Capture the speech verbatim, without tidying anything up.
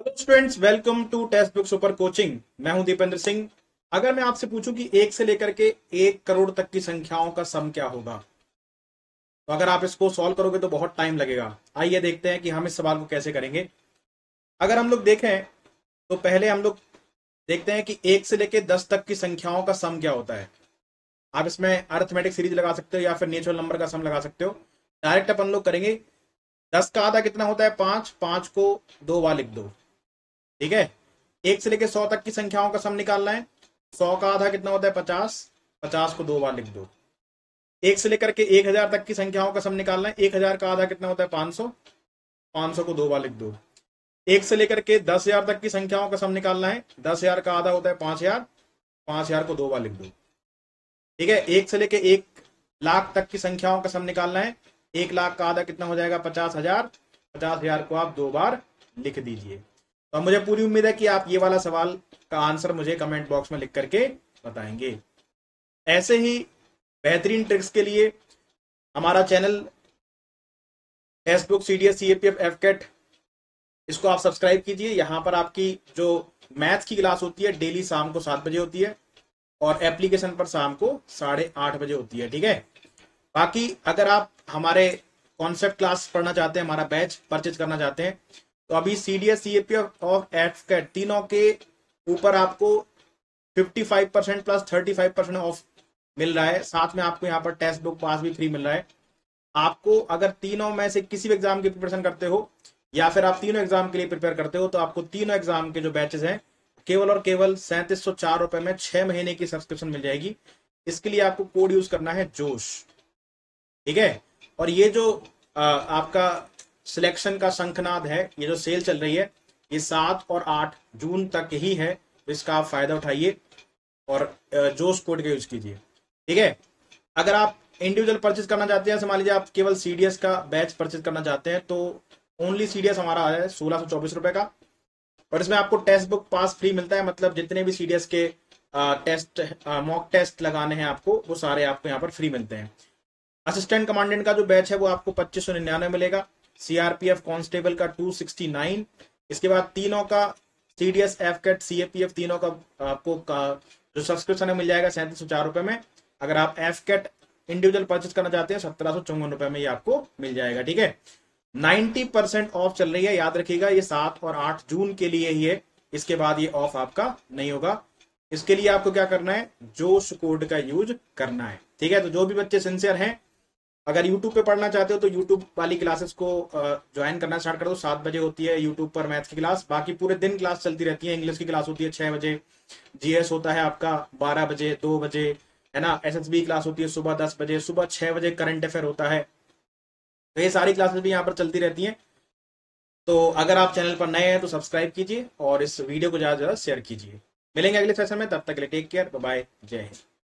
Hello students, welcome to textbook super coaching. मैं हूं दीपेंद्र सिंह। अगर मैं आपसे पूछूं कि एक से लेकर के एक करोड़ तक की संख्याओं का सम क्या होगा, तो अगर आप इसको सॉल्व करोगे तो बहुत टाइम लगेगा। आइए देखते हैं कि हम इस सवाल को कैसे करेंगे। अगर हम लोग देखें तो पहले हम लोग देखते हैं कि एक से लेकर दस तक की संख्याओं का सम क्या होता है। आप इसमें अरिथमेटिक सीरीज लगा सकते हो या फिर नेचुरल नंबर का सम लगा सकते हो। डायरेक्ट अपन लोग करेंगे। दस का आधा कितना होता है? पांच। पांच को दो बार लिख दो। ठीक है। एक से लेकर सौ तक की संख्याओं का सम निकालना है। सौ का आधा कितना होता है? पचास। पचास को दो बार लिख दो। एक से लेकर के एक हजार तक की संख्याओं का सम निकालना है। एक हजार का आधा कितना होता है? पांच सौ। पांच सौ को दो बार लिख दो। एक से लेकर के दस हजार तक की संख्याओं का सम निकालना है। दस हजार का आधा होता है पांच हजार। पांच हजार को दो बार लिख दो। ठीक है। एक से लेकर एक लाख तक की संख्याओं का सम निकालना है। एक लाख का आधा कितना हो जाएगा? पचास हजार। पचास हजार को आप दो बार लिख दीजिए। तो मुझे पूरी उम्मीद है कि आप ये वाला सवाल का आंसर मुझे कमेंट बॉक्स में लिख करके बताएंगे। ऐसे ही बेहतरीन ट्रिक्स के लिए हमारा channel textbook CDS CAPF AFCAT, इसको आप सब्सक्राइब कीजिए। यहाँ पर आपकी जो मैथ्स की क्लास होती है डेली शाम को सात बजे होती है और एप्लीकेशन पर शाम को साढ़े आठ बजे होती है। ठीक है। बाकी अगर आप हमारे कॉन्सेप्ट क्लास पढ़ना चाहते हैं, हमारा बैच परचेज करना चाहते हैं, तो अभी सीडीएस सीएपीएफ और एफकेट तीनों के ऊपर आपको पचपन परसेंट प्लस पैंतीस परसेंट ऑफ मिल रहा है। साथ में आपको यहाँ पर टेक्स्ट बुक पास भी फ्री मिल रहा है। आपको अगर तीनों में से किसी भी एग्जाम की प्रिपरेशन करते हो या फिर आप तीनों एग्जाम के लिए प्रिपेयर करते हो, तो आपको तीनों एग्जाम के जो बैचेस हैं केवल और केवल सैंतीस सौ चार रुपए में छह महीने की सब्सक्रिप्शन मिल जाएगी। इसके लिए आपको कोड यूज करना है जोश। ठीक है। और ये जो आ, आपका सिलेक्शन का शंखनाद है, ये जो सेल चल रही है, ये सात और आठ जून तक ही है। तो इसका आप फायदा उठाइए और जोश कोड का यूज कीजिए। ठीक है। अगर आप इंडिविजुअल परचेज करना चाहते हैं, मान लीजिए आप केवल सीडीएस का बैच परचेज करना चाहते हैं, तो ओनली सीडीएस हमारा है सोलह सौ चौबीस रुपए का। और इसमें आपको टेक्स्ट बुक पास फ्री मिलता है। मतलब जितने भी सीडीएस के आ, टेस्ट मॉक टेस्ट लगाने हैं आपको, वो सारे आपको यहाँ पर फ्री मिलते हैं। असिस्टेंट कमांडेंट का जो बैच है वो आपको पच्चीस सौ निन्यानवे मिलेगा। सीआरपीएफ कांस्टेबल का टू सिक्सटी नाइन। इसके बाद तीनों का सीडीएस एफकेट सीएपीएफ तीनों का आपको का जो सब्सक्रिप्शन है मिल जाएगा सैंतीस सौ चार रुपए में। अगर आप एफकेट इंडिविजुअल परचेज करना चाहते हैं सत्रह सौ चौवन रुपए में ये आपको मिल जाएगा। ठीक है। नब्बे परसेंट ऑफ चल रही है, याद रखिएगा। ये सात और आठ जून के लिए ही है। इसके बाद ये ऑफ आपका नहीं होगा। इसके लिए आपको क्या करना है? जोश कोड का यूज करना है। ठीक है। तो जो भी बच्चे सिंसियर हैं, अगर यूट्यूब पे पढ़ना चाहते हो तो यूट्यूब वाली क्लासेस को ज्वाइन करना स्टार्ट कर दो। सात बजे होती है यूट्यूब पर मैथ्स की क्लास। बाकी पूरे दिन क्लास चलती रहती है। इंग्लिश की क्लास होती है छह बजे, जीएस होता है आपका बारह बजे, दो बजे, है ना। एसएसबी क्लास होती है सुबह दस बजे, सुबह छह बजे करंट अफेयर होता है। तो ये सारी क्लासेस भी यहाँ पर चलती रहती हैं। तो अगर आप चैनल पर नए हैं तो सब्सक्राइब कीजिए और इस वीडियो को ज्यादा से ज्यादा शेयर कीजिए। मिलेंगे अगले सेशन में, तब तक के लिए टेक केयर, बाय, जय हिंद।